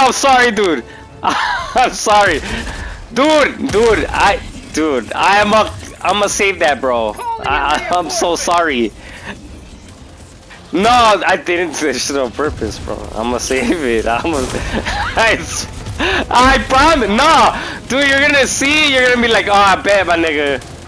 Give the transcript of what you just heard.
I'm sorry, dude. I'm sorry, dude. I'ma save that, bro. I'm so sorry. No, I didn't finish it on purpose, bro. I'ma save it. I promise. No, dude, you're gonna see. You're gonna be like, oh, I bet, my nigga.